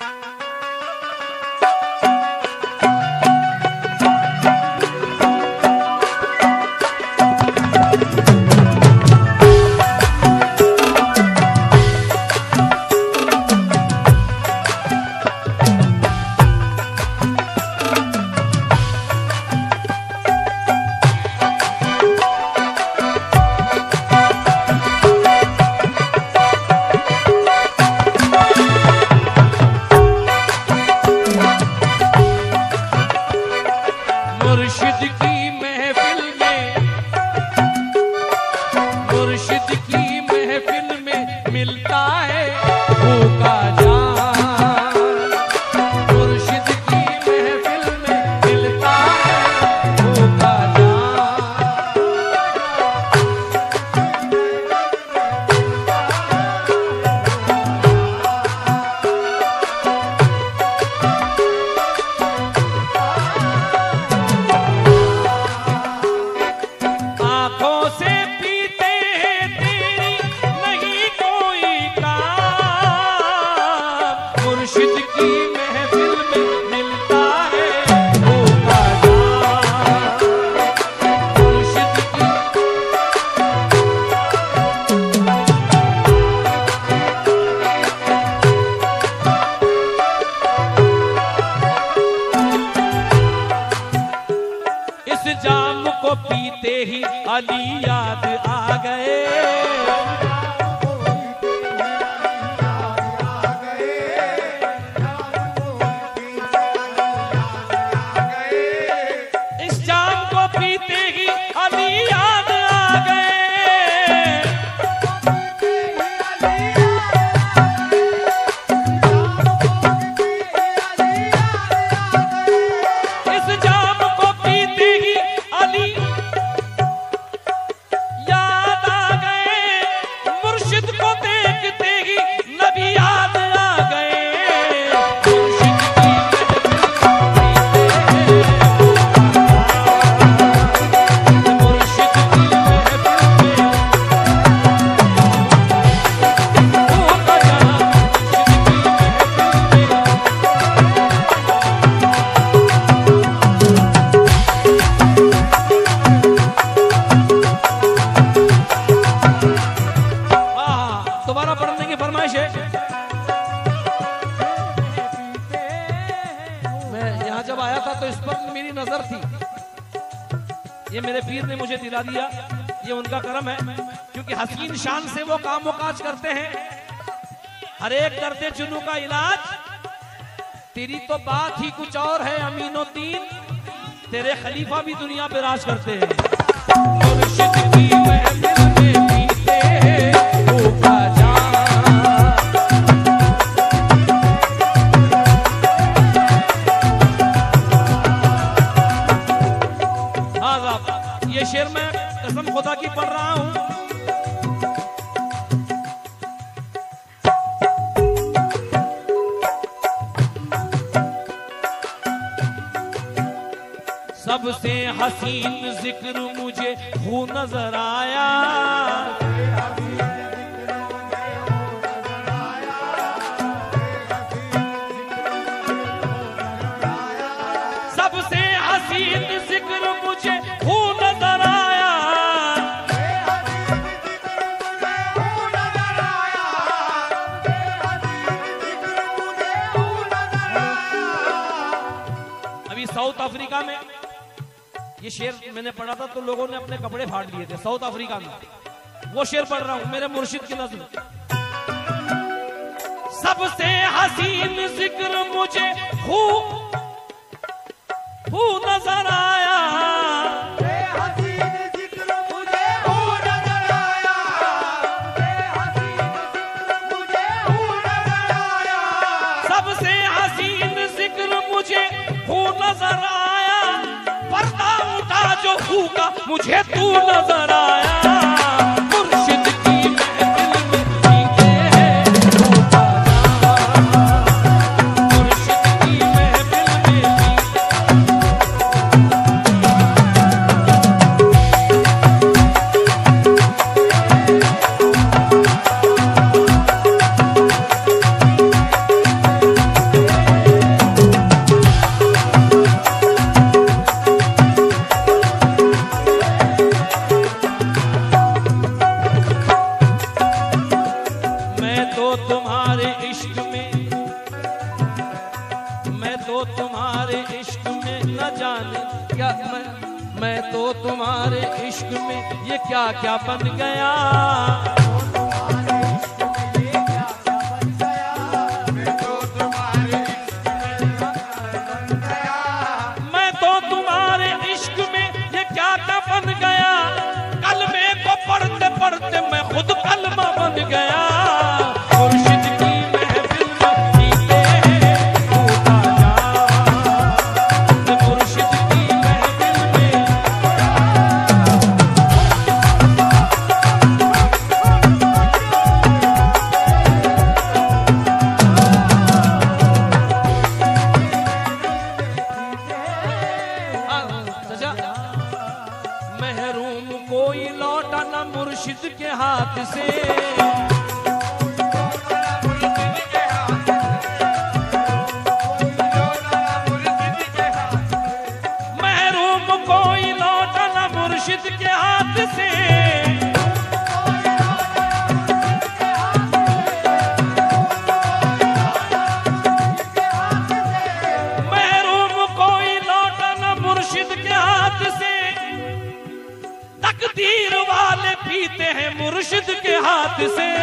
ये मेरे पीर ने मुझे दिला दिया, ये उनका करम है, क्योंकि हसीन शान से वो काम काज करते हैं। हर एक दर्दे जुनू का इलाज, तेरी तो बात ही कुछ और है अमीनुद्दीन, तेरे खलीफा भी दुनिया पे राज करते हैं। मुर्शिद की महफिल में पीते हैं भूखा जाम, ये शेर मैं कसम खुदा की पढ़ रहा हूं। सबसे हसीन जिक्र मुझे हूँ नजर आया, सबसे हसीन जिक्र मुझे हूँ नजर आया, अभी साउथ अफ्रीका में ये शेर मैंने पढ़ा था तो लोगों ने अपने कपड़े फाड़ लिए थे साउथ अफ्रीका में। वो शेर पढ़ रहा हूं मेरे मुर्शिद की नज़्म। सबसे हसीन जिक्र मुझे हूँ नजर आया, सबसे हसीन जिक्र मुझे हूँ नजर आया, पर्दा उठा जो फूका मुझे तू नजर आया। मुर्शिद की महफिल में पीते हैं भूखा जाम, मुर्शिद की महफिल में तो तुम्हारे इश्क में ये क्या क्या बन गया, मैं तो तुम्हारे इश्क में ये क्या क्या बन गया। कलमे को पढ़ते पढ़ते मैं खुद कलमा बन गया। मुर्शिद की महफिल में जीते हैं टूटा जा, मुर्शिद की महफिल में। महरूम कोई लौटा न मुर्शिद के हाथ से, महरूम कोई लौटा न मुर्शिद के हाथ से। महरूम कोई लौटा न मुर्शिद के हाथ से। तकदीर वाले पीते हैं मुर्शिद के हाथ से।